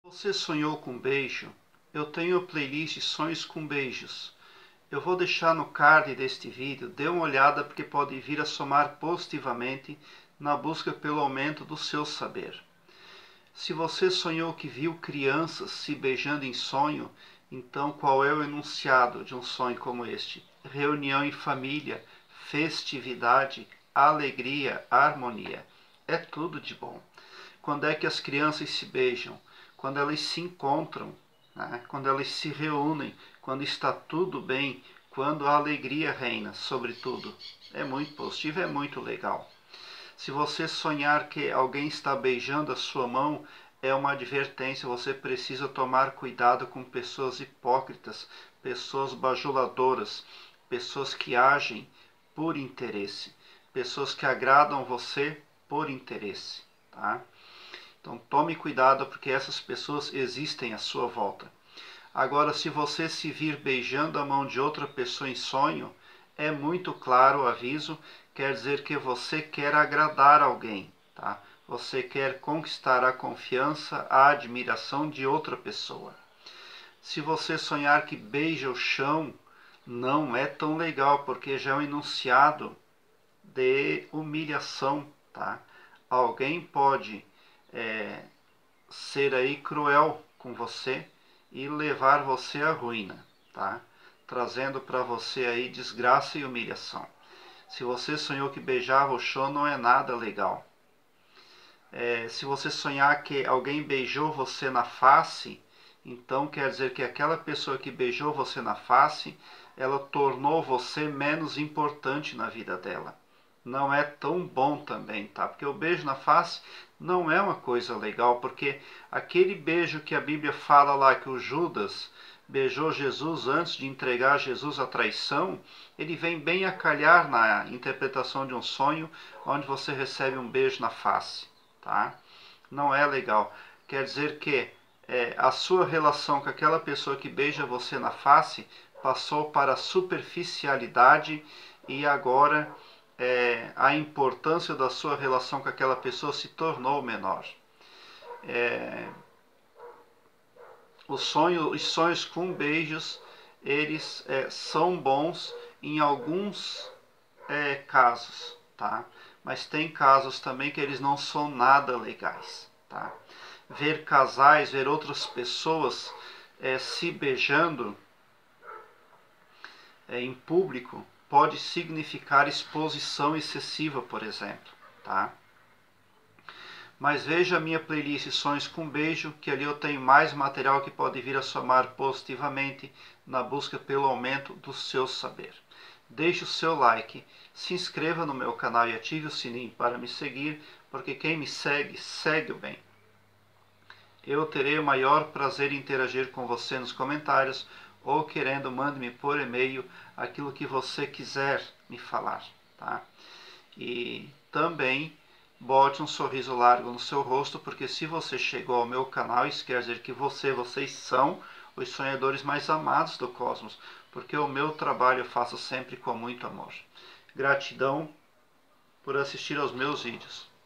Você sonhou com beijo? Eu tenho a playlist Sonhos com Beijos. Eu vou deixar no card deste vídeo, dê uma olhada porque pode vir a somar positivamente na busca pelo aumento do seu saber. Se você sonhou que viu crianças se beijando em sonho, então qual é o enunciado de um sonho como este? Reunião em família, festividade, alegria, harmonia. É tudo de bom. Quando é que as crianças se beijam? Quando elas se encontram, né? Quando elas se reúnem, quando está tudo bem, quando a alegria reina sobre tudo. É muito positivo, é muito legal. Se você sonhar que alguém está beijando a sua mão, é uma advertência, você precisa tomar cuidado com pessoas hipócritas, pessoas bajuladoras, pessoas que agem por interesse, pessoas que agradam você por interesse, tá? Então tome cuidado porque essas pessoas existem à sua volta. Agora, se você se vir beijando a mão de outra pessoa em sonho, é muito claro o aviso, quer dizer que você quer agradar alguém, tá? Você quer conquistar a confiança, a admiração de outra pessoa. Se você sonhar que beija o chão, não é tão legal, porque já é um enunciado de humilhação, tá? Alguém pode ser aí cruel com você e levar você à ruína, tá? Trazendo para você aí desgraça e humilhação. Se você sonhou que beijava o chão, não é nada legal. Se você sonhar que alguém beijou você na face, então quer dizer que aquela pessoa que beijou você na face, ela tornou você menos importante na vida dela. Não é tão bom também, tá? Porque o beijo na face não é uma coisa legal, porque aquele beijo que a Bíblia fala lá que o Judas beijou Jesus antes de entregar Jesus à traição, ele vem bem a calhar na interpretação de um sonho onde você recebe um beijo na face, tá? Não é legal. Quer dizer que a sua relação com aquela pessoa que beija você na face passou para a superficialidade e agora a importância da sua relação com aquela pessoa se tornou menor. Os sonhos com beijos, eles são bons em alguns casos, tá? Mas tem casos também que eles não são nada legais, tá? Ver casais, ver outras pessoas se beijando em público pode significar exposição excessiva, por exemplo, tá? Mas veja a minha playlist Sonhos com Beijo, que ali eu tenho mais material que pode vir a somar positivamente na busca pelo aumento do seu saber. Deixe o seu like, se inscreva no meu canal e ative o sininho para me seguir, porque quem me segue, segue o bem. Eu terei o maior prazer em interagir com você nos comentários, ou querendo, mande-me por e-mail aquilo que você quiser me falar, tá? E também bote um sorriso largo no seu rosto, porque se você chegou ao meu canal, isso quer dizer que vocês são os sonhadores mais amados do cosmos, porque o meu trabalho eu faço sempre com muito amor. Gratidão por assistir aos meus vídeos.